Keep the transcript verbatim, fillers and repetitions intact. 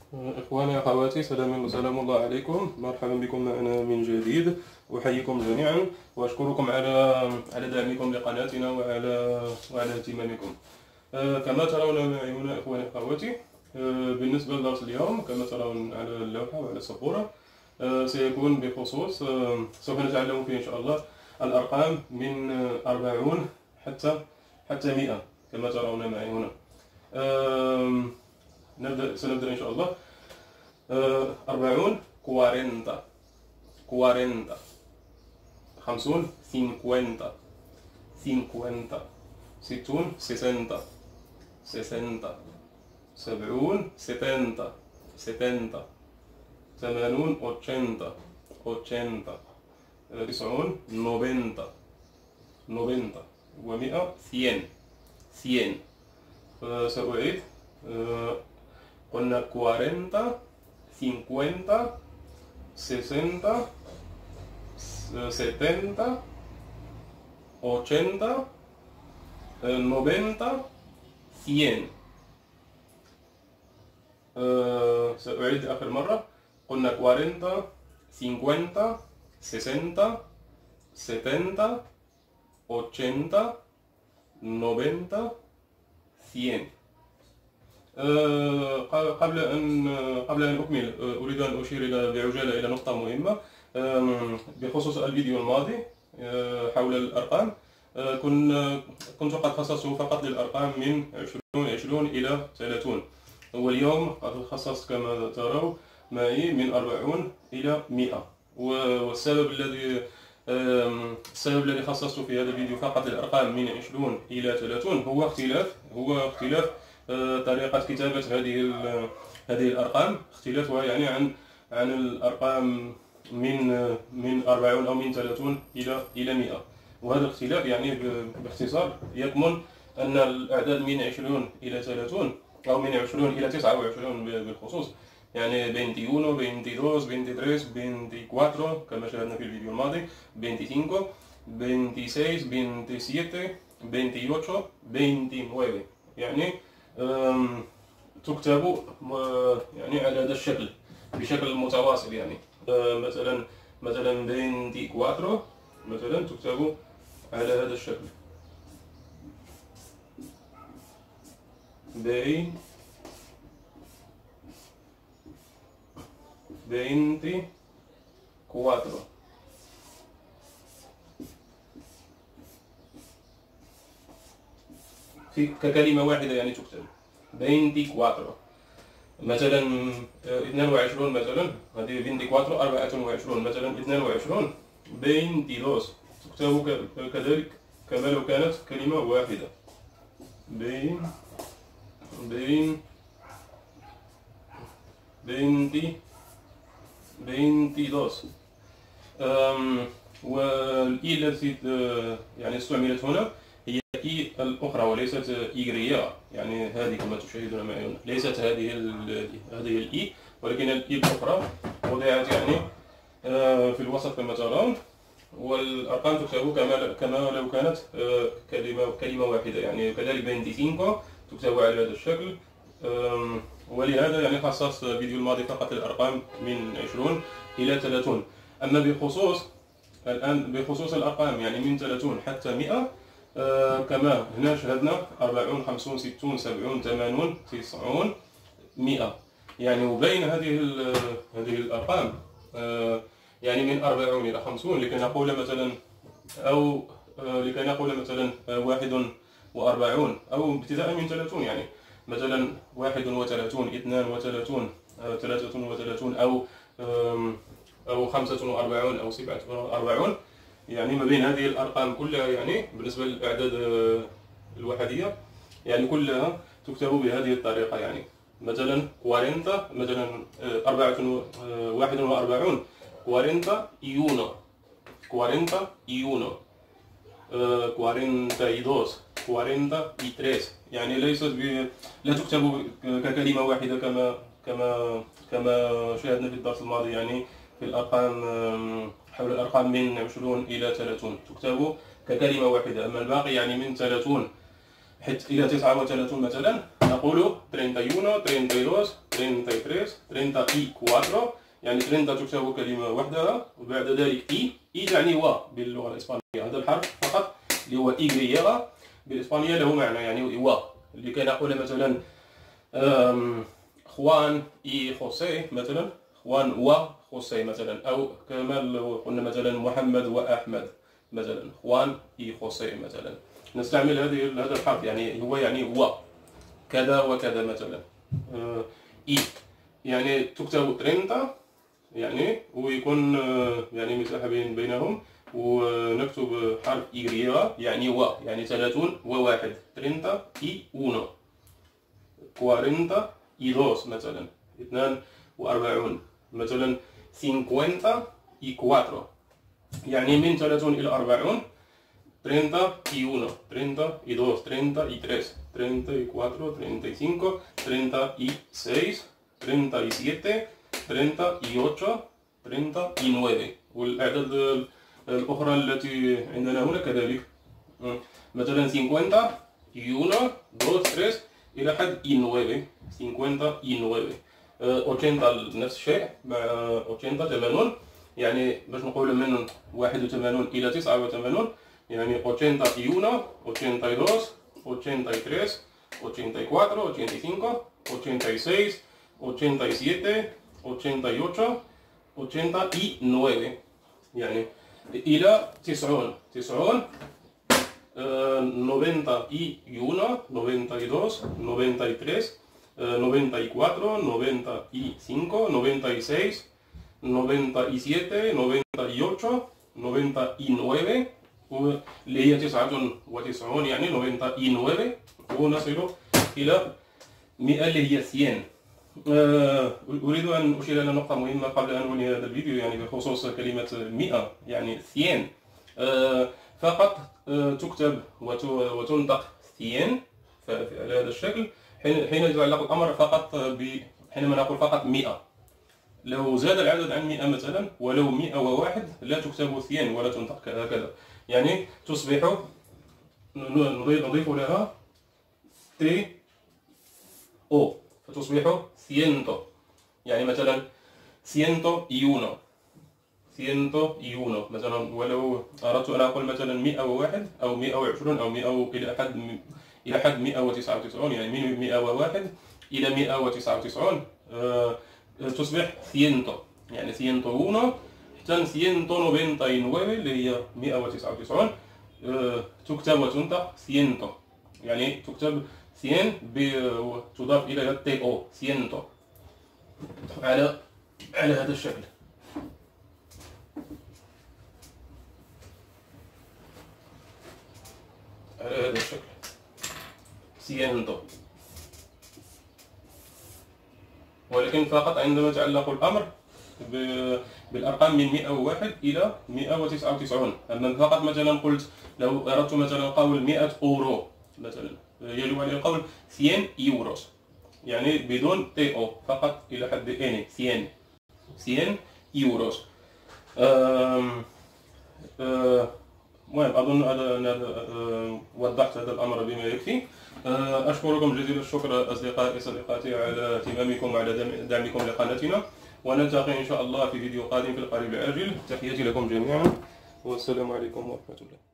إخواني أخواتي، سلام سلام الله عليكم، مرحبا بكم معنا من جديد. أحييكم جميعا وأشكركم على على دعمكم لقناتنا وعلى وعلى اهتمامكم. آه كما ترون معي هنا إخواني أخواتي، آه بالنسبة لدرس اليوم كما ترون على اللوحة وعلى السبورة، آه سيكون بخصوص آه سوف نتعلم فيه إن شاء الله الأرقام من أربعون حتى حتى مئة كما ترون معي هنا. آه نبدأ سنبدأ إن شاء الله. آه أربعون كوارنتا كوارنتا، خمسون سينكوينتا سينكوينتا، ستون سيسنتا سيسنتا، سبعون ستنتا ستنتا، ثمانون أوتشنتا أوتشنتا، تسعون نوبنتا نوبنتا، ومئة سين سين. فسأعيد. آه قلنا كوارنتا cincuenta sesenta setenta ochenta noventa cien. أه سأعيد آخر مرة. قلنا cuarenta cincuenta sesenta setenta ochenta noventa cien. أه قبل أن قبل أن أكمل أريد أن أشير إلى بعجالة إلى نقطة مهمة بخصوص الفيديو الماضي حول الأرقام. كنت قد خصصته فقط للأرقام من عشرون إلى ثلاثون، واليوم قد خصصت كما ترون معي من أربعون إلى مئة. والسبب الذي السبب الذي خصصته في هذا الفيديو فقط للأرقام من عشرون إلى ثلاثون هو اختلاف هو اختلاف طريقة كتابة هذه هذه الأرقام، اختلافها يعني عن عن الأرقام من من أربعون أو من ثلاثون إلى إلى مئة. وهذا الاختلاف يعني باختصار يكمن أن الأعداد من عشرون إلى ثلاثون أو من عشرون إلى تسعة وعشرون بالخصوص، يعني veintiuno veintidós veintitrés veinticuatro كما شاهدنا في الفيديو الماضي، veinticinco veintiséis veintisiete veintiocho veintinueve، يعني تكتب يعني على هذا الشكل بشكل متواصل. يعني مثلا مثلا veinticuatro مثلا تكتب على هذا الشكل، بين veinticuatro. في ككلمة واحدة يعني تكتب veinticuatro. مثلا اثنان وعشرون، مثلا هذه veinticuatro أربعة وعشرون، مثلا اثنان وعشرون veintidós تكتب كذلك كما لو كانت كلمة واحدة، بين بين veinti veintidós. والإي التي يعني استعملت هنا هي إي الأخرى وليست إيغريا، يعني هذه كما تشاهدون معي هنا ليست هذه هذه الإي، ولكن الإي الأخرى وضعت يعني في الوسط كما ترون، والأرقام تكتب كما كما لو كانت كلمة كلمة واحدة. يعني كذلك veinticinco تكتب على هذا الشكل. ولهذا يعني خصصت الفيديو الماضي فقط الأرقام من عشرون إلى ثلاثون. أما بخصوص الآن بخصوص الأرقام يعني من ثلاثون حتى مئة، آه كما هنا شاهدنا أربعون خمسون ستون سبعون ثمانون تسعون مئة، يعني وبين هذه هذه الأرقام آه يعني من أربعون إلى خمسون لكي نقول مثلا أو آه لكي نقول مثلا آه واحد وأربعون، أو ابتداء من ثلاثون يعني مثلا واحد وثلاثون اثنان وثلاثون آه ثلاثة وثلاثون أو آه أو خمسة وأربعون أو سبعة وأربعون. يعني ما بين هذه الأرقام كلها يعني بالنسبة للأعداد الوحدية يعني كلها تكتب بهذه الطريقة. يعني مثلا cuarenta مثلا أربعة واحد وأربعون cuarenta y uno cuarenta y uno cuarenta y dos cuarenta y tres، يعني ليست ب... لا تكتب ككلمة واحدة كما كما كما شاهدنا في الدرس الماضي. يعني في الأرقام حول الأرقام من عشرون إلى ثلاثون تكتب ككلمة واحدة. أما الباقي يعني من ثلاثون حتى إلى تسعة وثلاثون مثلا نقول treinta y uno treinta y dos treinta y tres, treinta y cuatro، يعني treinta تكتب كلمة وحدها، وبعد ذلك إي، إي تعني و باللغة الإسبانية. هذا الحرف فقط اللي هو إيغريغا بالإسبانية له معنى يعني و، اللي كي نقول مثلا خوان إي خوسي مثلا، خوان و خوسي مثلا، أو كما لو قلنا مثلا محمد وأحمد مثلا، خوان إي خوسي مثلا، نستعمل هذه هذا الحرف يعني هو يعني و كذا وكذا مثلا. إي يعني تكتب treinta يعني ويكون يعني مساحة بين بينهم، ونكتب حرف إيغريغا يعني و يعني ثلاثون وواحد، treinta y uno، cuarenta y dos مثلا، اثنان وأربعون مثلا، cincuenta y cuatro يعني من ثلاثون إلى أربعون، treinta y uno، treinta y dos، treinta y tres، treinta y cuatro، treinta y cinco، treinta y seis، treinta y siete، treinta y ocho، treinta y nueve. والأعداد الأخرى التي عندنا هنا كذلك، مثلا cincuenta y uno، dos، tres إلى حد y nueve، cincuenta y nueve. ochenta نفس الشيء مع ochenta ثمانون، يعني باش نقول من واحد وثمانون إلى تسعة وثمانون، يعني ochenta y uno، ochenta y dos، ochenta y tres، ochenta y cuatro، ochenta y cinco، ochenta y seis، ochenta y siete، ochenta y ocho، ochenta y nueve يعني إلى تسعون، تسعون، noventa y uno، noventa y dos، noventa y tres، noventa y cuatro، noventa y cinco، noventa y seis، noventa y siete، noventa y ocho، noventa y nueve، اللي هي تسعة وتسعون يعني noventa y nueve، ونصل إلى مئة اللي هي cien. أريد أن أشير إلى نقطة مهمة قبل أن أنهي هذا الفيديو، يعني بخصوص كلمة مئة يعني cien، فقط تكتب وتنطق cien على هذا الشكل حين يتعلق الأمر فقط ب حينما نقول فقط مئة. لو زاد العدد عن مئة مثلا ولو مئة وواحد لا تكتب cien ولا تنطق هكذا، يعني تصبح نضيف لها تي أو فتصبح ciento، يعني مثلا ciento y uno، ciento y uno مثلا. ولو أردت أن أقول مثلا مئة وواحد أو مئة وعشرون أو مئة إلى حد إلى حد مئة وتسعة وتسعون، يعني من مئة وواحد إلى مئة وتسعة وتسعون أه تصبح ciento، يعني ciento uno حتى ciento noventa y nueve اللي هي مئة وتسعة وتسعون أه تكتب وتنطق ciento، يعني تكتب cien تضاف إلى تي أو ciento على على هذا الشكل. على هذا الشكل ciento. ولكن فقط عندما يتعلق الأمر بالأرقام من مئة وواحد إلى مئة وتسعة وتسعون. أما فقط مثلا قلت لو أردت مثلا قول مئة أورو مثلا، يجب عليه القول cien euros، يعني بدون تي أو فقط إلى حد إني cien، cien euros. المهم أظن أن وضحت هذا الأمر بما يكفي. أشكركم جزيل الشكر أصدقائي صديقاتي على اهتمامكم وعلى دعمكم لقناتنا، ونلتقي إن شاء الله في فيديو قادم في القريب العاجل. تحياتي لكم جميعا والسلام عليكم ورحمة الله.